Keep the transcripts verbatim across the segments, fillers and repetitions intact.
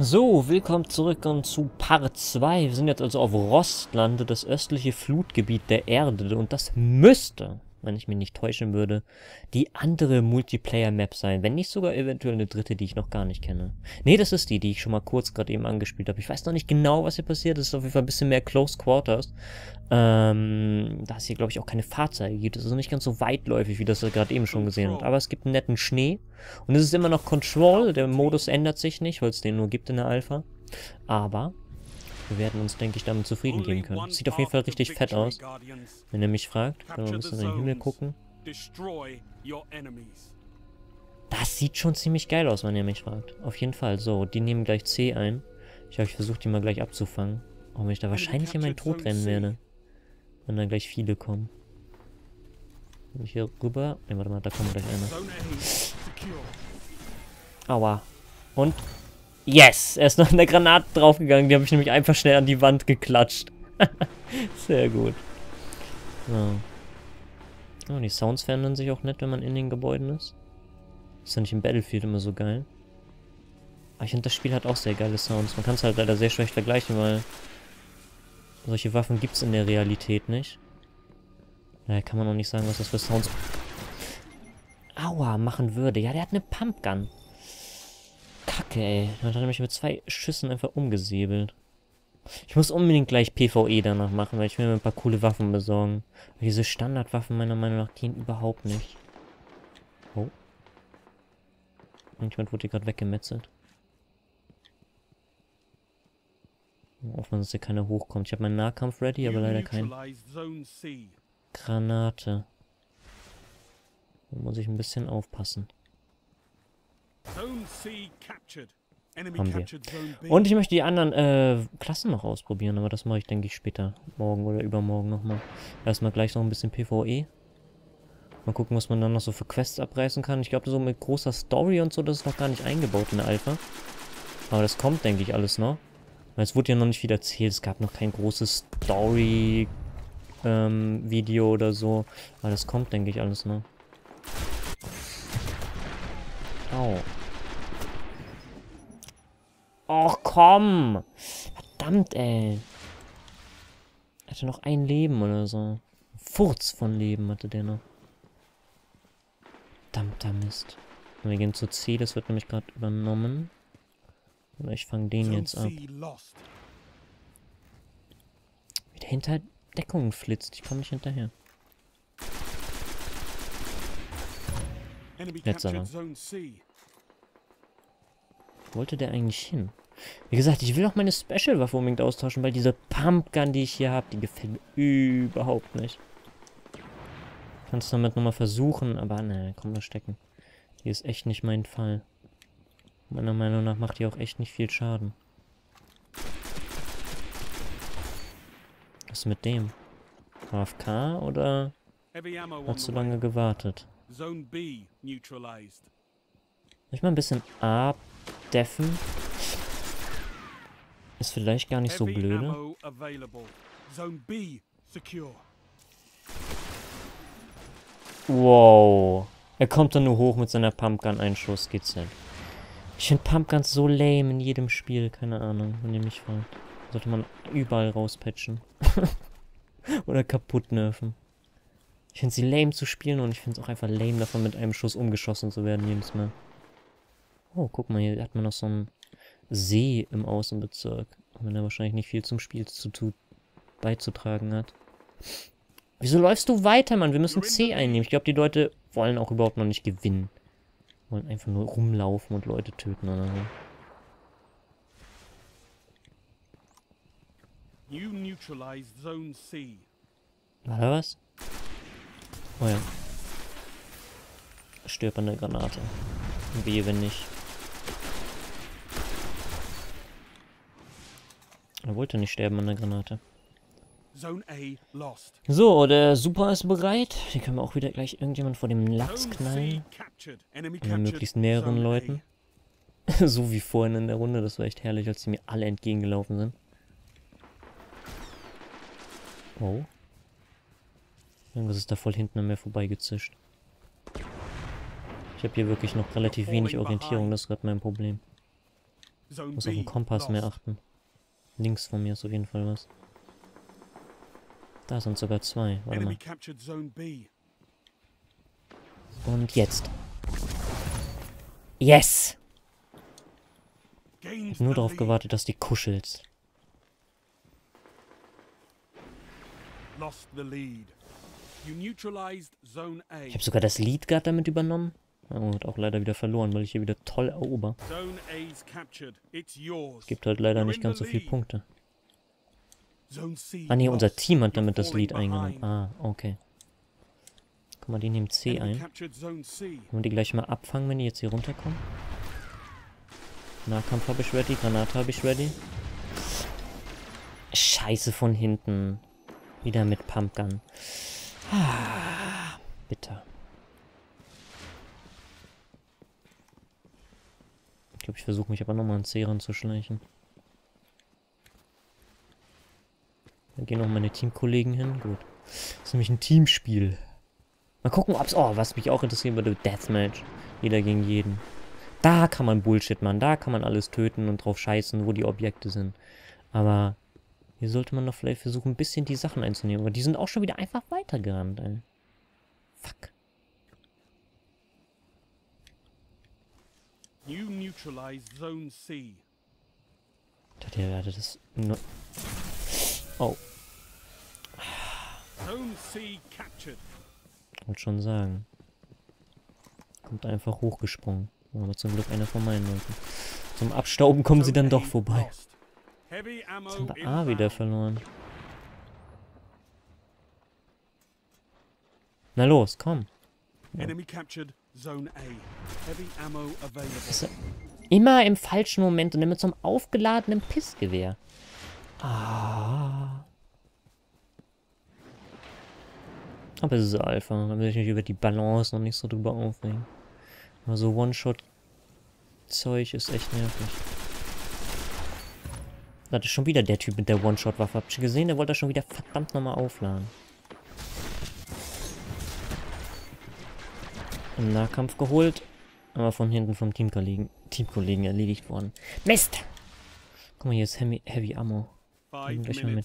So, willkommen zurück und zu Part zwei. Wir sind jetzt also auf Rostlande, das östliche Flutgebiet der Erde. Und das müsste, wenn ich mich nicht täuschen würde, die andere Multiplayer-Map sein. Wenn nicht sogar eventuell eine dritte, die ich noch gar nicht kenne. Nee, das ist die, die ich schon mal kurz gerade eben angespielt habe. Ich weiß noch nicht genau, was hier passiert. Es ist auf jeden Fall ein bisschen mehr Close Quarters. Ähm, da es hier, glaube ich, auch keine Fahrzeuge gibt. Es ist nicht ganz so weitläufig, wie das wir gerade eben schon gesehen haben. Aber es gibt einen netten Schnee. Und es ist immer noch Control. Der Modus ändert sich nicht, weil es den nur gibt in der Alpha. Aber wir werden uns, denke ich, damit zufrieden geben können. Sieht auf jeden Fall richtig fett aus. Wenn ihr mich fragt, können wir ein bisschen in den Himmel gucken. Das sieht schon ziemlich geil aus, wenn ihr mich fragt. Auf jeden Fall. So, die nehmen gleich C ein. Ich habe versucht, die mal gleich abzufangen. Auch wenn ich da wahrscheinlich in meinen Tod rennen werde. Wenn da gleich viele kommen. Bin ich hier rüber? Ne, warte mal, da kommt gleich einer. Aua. Und? Yes! Er ist noch in der Granate draufgegangen. Die habe ich nämlich einfach schnell an die Wand geklatscht. Sehr gut. So. Oh, die Sounds verändern sich auch nett, wenn man in den Gebäuden ist. Ist ja nicht im Battlefield immer so geil. Aber ich finde, das Spiel hat auch sehr geile Sounds. Man kann es halt leider sehr schlecht vergleichen, weil solche Waffen gibt es in der Realität nicht. Daher kann man auch nicht sagen, was das für Sounds Aua machen würde. Ja, der hat eine Pumpgun. Kacke, ey. Dann hat er mich mit zwei Schüssen einfach umgesäbelt. Ich muss unbedingt gleich PvE danach machen, weil ich will mir ein paar coole Waffen besorgen. Aber diese Standardwaffen meiner Meinung nach gehen überhaupt nicht. Oh. Irgendjemand wurde hier gerade weggemetzelt. Hoffen, dass hier keiner hochkommt. Ich habe meinen Nahkampf ready, aber leider kein Granate. Da muss ich ein bisschen aufpassen. Haben wir. Und ich möchte die anderen äh, Klassen noch ausprobieren, aber das mache ich, denke ich, später. Morgen oder übermorgen nochmal. Erstmal gleich noch ein bisschen PvE. Mal gucken, was man dann noch so für Quests abreißen kann. Ich glaube, so mit großer Story und so, das ist noch gar nicht eingebaut in der Alpha. Aber das kommt, denke ich, alles noch. Weil es wurde ja noch nicht viel erzählt. Es gab noch kein großes Story ähm, Video oder so. Aber das kommt, denke ich, alles noch. Au. Och, komm! Verdammt, ey. Er hatte noch ein Leben oder so. Furz von Leben hatte der noch. Verdammter Mist. Wir gehen zu C, das wird nämlich gerade übernommen. Oder ich fange den jetzt ab. Wie der hinter Deckung flitzt. Ich komme nicht hinterher. Jetzt aber. Wo wollte der eigentlich hin? Wie gesagt, ich will auch meine Special-Waffe unbedingt austauschen, weil diese Pumpgun, die ich hier habe, die gefällt mir überhaupt nicht. Kannst du damit nochmal versuchen, aber ne, komm mal stecken. Die ist echt nicht mein Fall. Meiner Meinung nach macht die auch echt nicht viel Schaden. Was ist mit dem? A F K oder hat zu lange gewartet? Soll ich mal ein bisschen abdeffen? Ist vielleicht gar nicht so blöde. Wow. Er kommt dann nur hoch mit seiner Pumpgun. Ein Schuss geht's hin. Ich finde Pumpguns so lame in jedem Spiel. Keine Ahnung, wenn ihr mich fragt. Sollte man überall rauspatchen. Oder kaputt nerven. Ich finde sie lame zu spielen und ich finde es auch einfach lame, davon mit einem Schuss umgeschossen zu werden jedes Mal. Oh, guck mal, hier hat man noch so einen See im Außenbezirk. Auch wenn er wahrscheinlich nicht viel zum Spiel zu tun beizutragen hat. Wieso läufst du weiter, Mann? Wir müssen C einnehmen. Ich glaube, die Leute wollen auch überhaupt noch nicht gewinnen. Wollen einfach nur rumlaufen und Leute töten oder so. War da was? Oh ja. Stirb an der Granate. Wehe, wenn nicht. Er wollte nicht sterben an der Granate. So, der Super ist bereit. Hier können wir auch wieder gleich irgendjemand vor dem Latz knallen. Mit möglichst mehreren Leuten. So wie vorhin in der Runde. Das war echt herrlich, als die mir alle entgegengelaufen sind. Oh. Irgendwas ist da voll hinten an mir vorbeigezischt. Ich habe hier wirklich noch relativ wenig Orientierung, das ist gerade mein Problem. Muss auf den Kompass mehr achten. Links von mir ist auf jeden Fall was. Da sind sogar zwei. Warte mal. Und jetzt. Yes! Ich hab nur darauf gewartet, dass die kuschelst. Ich habe sogar das Lead Guard damit übernommen. Und auch leider wieder verloren, weil ich hier wieder toll erober. Es gibt halt leider nicht ganz so viele Punkte. Ah ne, unser Team hat damit das Lead eingenommen. Ah, okay. Guck mal, die nehmen C ein. Können wir die gleich mal abfangen, wenn die jetzt hier runterkommen? Nahkampf habe ich ready, Granate habe ich ready. Scheiße von hinten. Wieder mit Pumpgun. Ah, bitter. Ich glaube, ich versuche mich aber nochmal an C ranzuschleichen. Dann gehen noch meine Teamkollegen hin. Gut. Das ist nämlich ein Teamspiel. Mal gucken, ob's... Oh, was mich auch interessieren würde, Deathmatch. Jeder gegen jeden. Da kann man Bullshit machen. Da kann man alles töten und drauf scheißen, wo die Objekte sind. Aber hier sollte man doch vielleicht versuchen, ein bisschen die Sachen einzunehmen. Aber die sind auch schon wieder einfach weitergerannt, ey. Fuck. You neutralize Zone C. Der hatte das nur... Oh. Zone C captured. Wollte schon sagen. Kommt einfach hochgesprungen. Aber zum Glück einer von meinen Leuten. Zum Abstauben kommen sie dann doch vorbei. Jetzt haben wir A wieder verloren. Na los, komm. Ja. Also, immer im falschen Moment und immer zum aufgeladenen Pissgewehr. Ah. Aber es ist Alpha. Da will ich mich über die Balance noch nicht so drüber aufregen. Aber so One-Shot-Zeug ist echt nervig. Das ist schon wieder der Typ mit der One-Shot-Waffe. Habt ihr gesehen? Der wollte das schon wieder verdammt nochmal aufladen. Im Nahkampf geholt. Aber von hinten vom Teamkollegen, Teamkollegen erledigt worden. Mist! Guck mal, hier ist Heavy, Heavy Ammo. Gleich mal mit.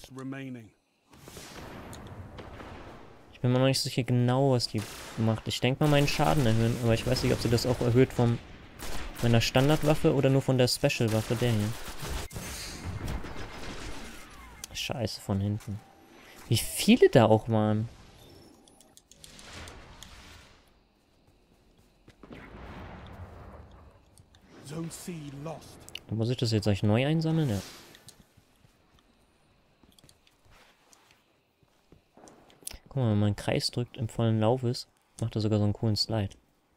Ich bin mir noch nicht sicher genau, was die macht. Ich denke mal meinen Schaden erhöhen, aber ich weiß nicht, ob sie das auch erhöht von meiner Standardwaffe oder nur von der Special-Waffe, der hier. Scheiße, von hinten. Wie viele da auch waren. Muss ich das jetzt gleich neu einsammeln? Ja. Guck mal, wenn man einen Kreis drückt, im vollen Lauf ist, macht er sogar so einen coolen Slide.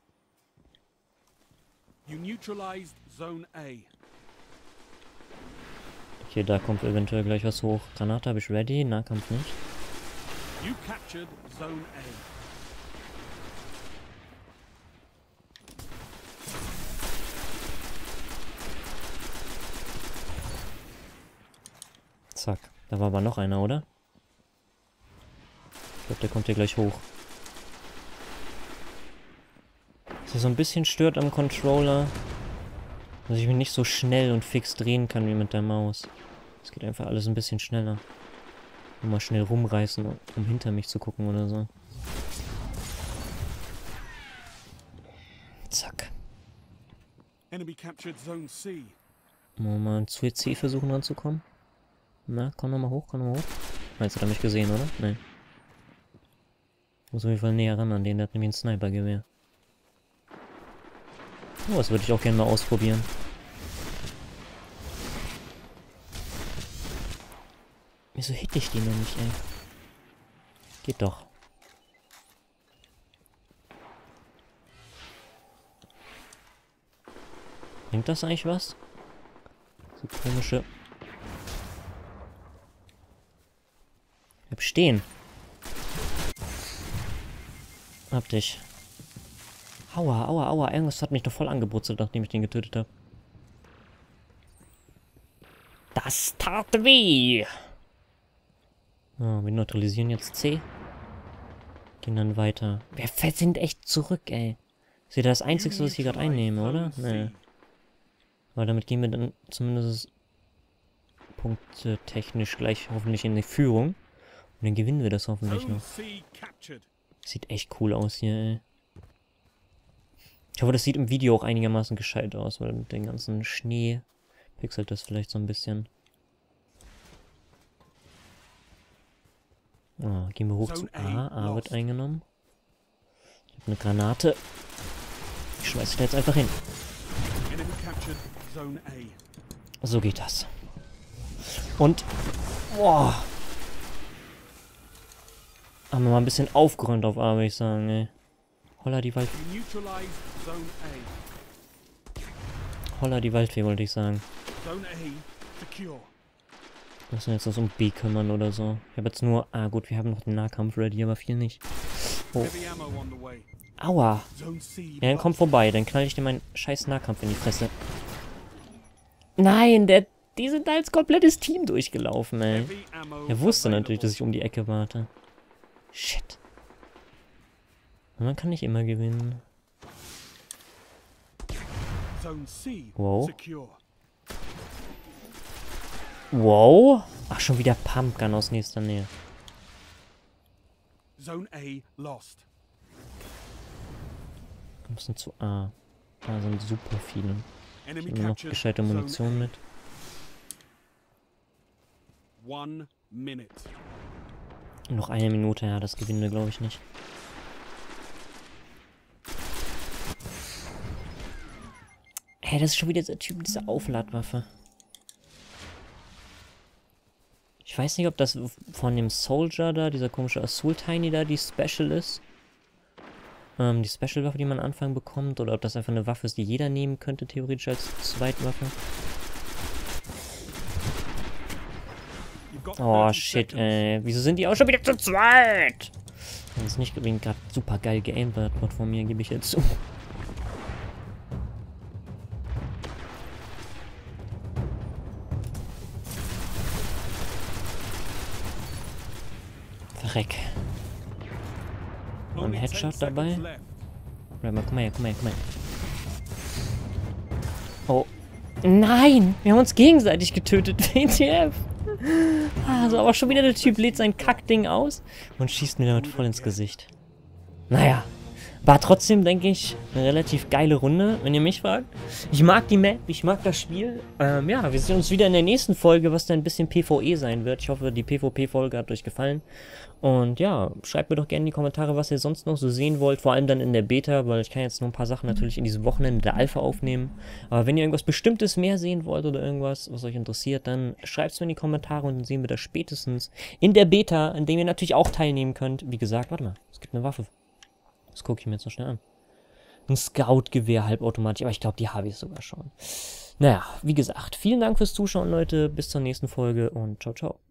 Okay, da kommt eventuell gleich was hoch. Granate habe ich ready, Nahkampf nicht. You captured Zone A. Zack. Da war aber noch einer, oder? Ich glaube, der kommt hier gleich hoch. Was mich so ein bisschen stört am Controller, dass ich mich nicht so schnell und fix drehen kann wie mit der Maus. Es geht einfach alles ein bisschen schneller. Nur mal schnell rumreißen, um hinter mich zu gucken oder so. Zack. Enemy captured Zone C. Wollen wir mal zu C versuchen ranzukommen? Na, komm nochmal hoch, komm nochmal hoch. Meinst du, hat er mich gesehen, oder? Nein. Muss auf jeden Fall näher ran an den, der hat nämlich ein Snipergewehr. Oh, das würde ich auch gerne mal ausprobieren. Wieso hitte ich die denn nicht, ey? Geht doch. Bringt das eigentlich was? So komische... Bleib stehen. Hab dich. Aua, aua, aua. Irgendwas hat mich doch voll angebrutzelt, nachdem ich den getötet habe. Das tat weh. Oh, wir neutralisieren jetzt C. Gehen dann weiter. Wir sind echt zurück, ey. Ist ja das Einzige, was ich hier gerade einnehme, oder? Nee. Weil damit gehen wir dann zumindest punktetechnisch gleich hoffentlich in die Führung. Und dann gewinnen wir das hoffentlich Zone noch. C captured. Sieht echt cool aus hier, ey. Ich hoffe, das sieht im Video auch einigermaßen gescheit aus, weil mit dem ganzen Schnee pixelt das vielleicht so ein bisschen. Oh, gehen wir hoch zu A. A wird eingenommen. Ich habe eine Granate. Ich schmeiße da jetzt einfach hin. Enemy captured Zone A. So geht das. Und... Boah. Haben wir mal ein bisschen aufgeräumt auf A, würde ich sagen, ey. Holla die Wald... We neutralized Zone A. Holla die Waldfee, wollte ich sagen. Zone A secure. Müssen wir jetzt uns um B kümmern oder so. Ich habe jetzt nur... Ah gut, wir haben noch den Nahkampf ready, aber viel nicht. Oh. Heavy ammo on the way. Aua. Zone C Ja, dann komm lost. vorbei. Dann knall ich dir meinen scheiß Nahkampf in die Fresse. Nein, der... Die sind da als komplettes Team durchgelaufen, ey. Heavy ammo Er wusste available. natürlich, dass ich um die Ecke warte. Shit. Und man kann nicht immer gewinnen. Zone C Wow. secure. Wow. Ach, schon wieder Pumpgun aus nächster Nähe. Zone A lost. Wir müssen zu A. Da sind super viele. Ich Enemy nehme noch captured gescheite Zone Munition A. mit. One minute. Noch eine Minute, ja, das gewinnen wir, glaube ich, nicht. Hey, das ist schon wieder dieser Typ mit dieser Aufladwaffe. Ich weiß nicht, ob das von dem Soldier da, dieser komische Assault Tiny da, die Special ist. Ähm, die Special-Waffe, die man am Anfang bekommt. Oder ob das einfach eine Waffe ist, die jeder nehmen könnte, theoretisch als Zweitwaffe. You've got Oh, thirty shit, seconds. ey. Wieso sind die auch schon wieder zu zweit? Das ist nicht unbedingt gerade super geil geaimt wird von mir, gebe ich jetzt zu. Verreck. Noch ein Only ten Headshot seconds dabei. left. Bleib mal, komm mal her, komm mal her, komm mal her. Oh. Nein! Wir haben uns gegenseitig getötet, W T F! Also, aber schon wieder der Typ lädt sein Kackding aus und schießt mir damit voll ins Gesicht. Naja. War trotzdem, denke ich, eine relativ geile Runde, wenn ihr mich fragt. Ich mag die Map, ich mag das Spiel. Ähm, ja, wir sehen uns wieder in der nächsten Folge, was dann ein bisschen PvE sein wird. Ich hoffe, die PvP-Folge hat euch gefallen. Und ja, schreibt mir doch gerne in die Kommentare, was ihr sonst noch so sehen wollt. Vor allem dann in der Beta, weil ich kann jetzt noch ein paar Sachen natürlich in diesem Wochenende der Alpha aufnehmen. Aber wenn ihr irgendwas Bestimmtes mehr sehen wollt oder irgendwas, was euch interessiert, dann schreibt es mir in die Kommentare und dann sehen wir das spätestens in der Beta, in dem ihr natürlich auch teilnehmen könnt. Wie gesagt, warte mal, es gibt eine Waffe. Das gucke ich mir jetzt noch schnell an. Ein Scout-Gewehr, halbautomatisch, aber ich glaube, die habe ich sogar schon. Naja, wie gesagt, vielen Dank fürs Zuschauen, Leute. Bis zur nächsten Folge und ciao, ciao.